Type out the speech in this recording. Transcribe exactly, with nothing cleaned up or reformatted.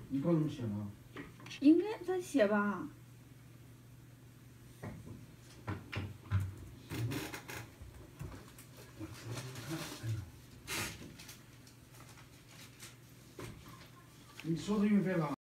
你搞怎么写了？ 应该咋写吧？ 你说的预备吧。